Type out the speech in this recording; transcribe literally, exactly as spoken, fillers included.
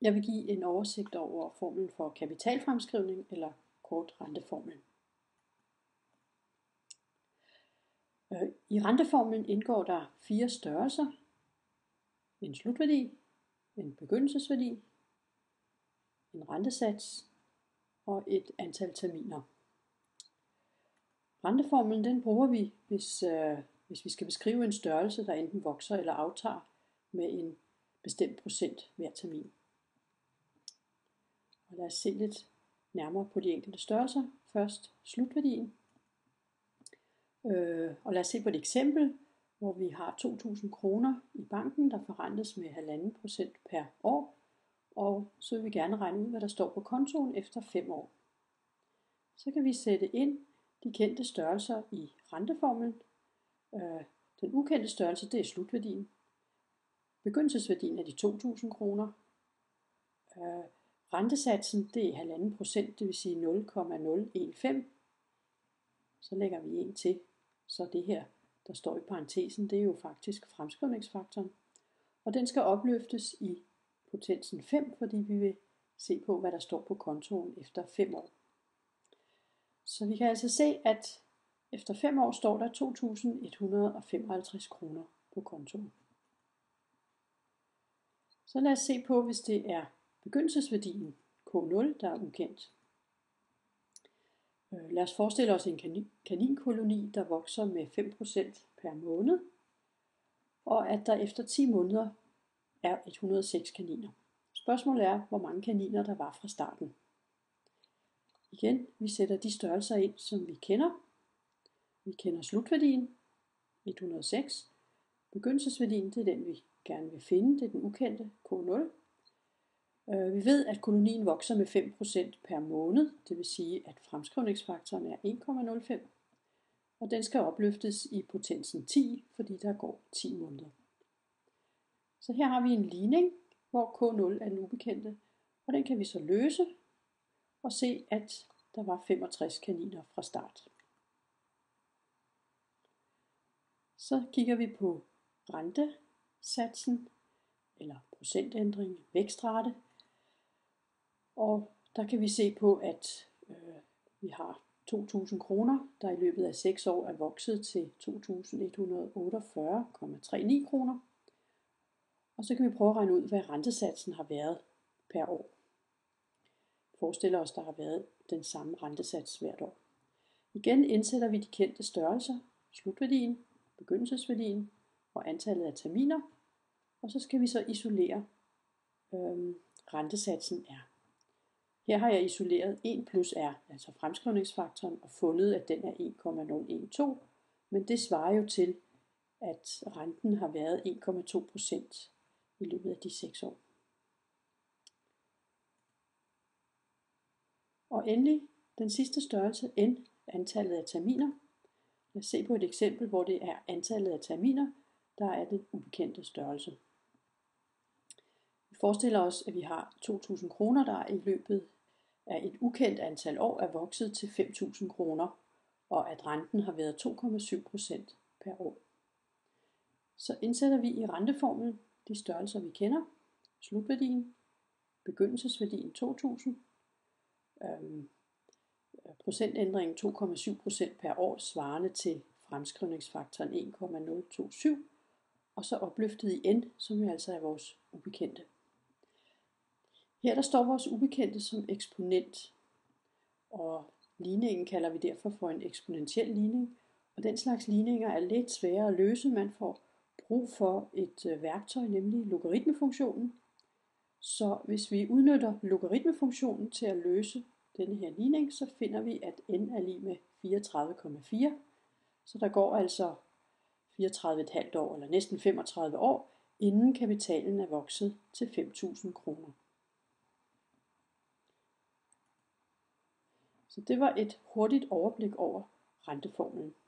Jeg vil give en oversigt over formlen for kapitalfremskrivning eller kort renteformlen. I renteformlen indgår der fire størrelser: en slutværdi, en begyndelsesværdi, en rentesats og et antal terminer. Renteformlen den bruger vi, hvis, øh, hvis vi skal beskrive en størrelse, der enten vokser eller aftager med en bestemt procent hver termin. Og lad os se lidt nærmere på de enkelte størrelser. Først slutværdien. Øh, og lad os se på et eksempel, hvor vi har to tusind kroner i banken, der forrentes med en komma fem procent per år. Og så vil vi gerne regne ud, hvad der står på kontoen efter fem år. Så kan vi sætte ind de kendte størrelser i renteformlen. Øh, den ukendte størrelse, det er slutværdien. Begyndelsesværdien er de to tusind kroner. Øh, rentesatsen, det er en komma fem procent, det vil sige nul komma nul en fem. Så lægger vi en til, så det her, der står i parentesen, det er jo faktisk fremskrivningsfaktoren. Og den skal opløftes i potensen fem, fordi vi vil se på, hvad der står på kontoen efter fem år. Så vi kan altså se, at efter fem år står der to tusind et hundrede og femoghalvtreds kroner på kontoen. Så lad os se på, hvis det er begyndelsesværdien K nul, der er ukendt. Lad os forestille os en kaninkoloni, der vokser med fem procent per måned, og at der efter ti måneder er et hundrede og seks kaniner. Spørgsmålet er, hvor mange kaniner der var fra starten. Igen, vi sætter de størrelser ind, som vi kender. Vi kender slutværdien, et hundrede og seks. Begyndelsesværdien, det er den, vi gerne vil finde, det er den ukendte, K nul. Vi ved, at kolonien vokser med fem procent per måned, det vil sige, at fremskrivningsfaktoren er en komma nul fem, og den skal opløftes i potensen ti, fordi der går ti måneder. Så her har vi en ligning, hvor K nul er den ubekendte, og den kan vi så løse og se, at der var femogtres kaniner fra start. Så kigger vi på rentesatsen, eller procentændring, vækstrate. Og der kan vi se på, at øh, vi har to tusind kroner, der i løbet af seks år er vokset til to tusind et hundrede og otteogfyrre komma tredive kroner. Og så kan vi prøve at regne ud, hvad rentesatsen har været per år. Forestiller os, der har været den samme rentesats hvert år. Igen indsætter vi de kendte størrelser, slutværdien, begyndelsesværdien og antallet af terminer. Og så skal vi så isolere øh, rentesatsen R. Her har jeg isoleret en plus R, altså fremskrivningsfaktoren, og fundet, at den er en komma nul en to, men det svarer jo til, at renten har været en komma to procent i løbet af de seks år. Og endelig den sidste størrelse, N, antallet af terminer. Lad os se på et eksempel, hvor det er antallet af terminer, der er den ubekendte størrelse. Vi forestiller os, at vi har to tusind kroner, der i løbet af et ukendt antal år er vokset til fem tusind kroner, og at renten har været to komma syv procent per år. Så indsætter vi i renteformlen de størrelser, vi kender: slutværdien, begyndelsesværdien to tusind, øhm, procentændringen to komma syv procent per år svarende til fremskrivningsfaktoren en komma nul to syv, og så opløftet i N, som jo altså er vores ubekendte. Her der står vores ubekendte som eksponent, og ligningen kalder vi derfor for en eksponentiel ligning, og den slags ligninger er lidt svære at løse. Man får brug for et værktøj, nemlig logaritmefunktionen. Så hvis vi udnytter logaritmefunktionen til at løse denne her ligning, så finder vi, at n er lig med fireogtredive komma fire. Så der går altså fireogtredive komma fem år, eller næsten femogtredive år, inden kapitalen er vokset til fem tusind kroner. Så det var et hurtigt overblik over renteformlen.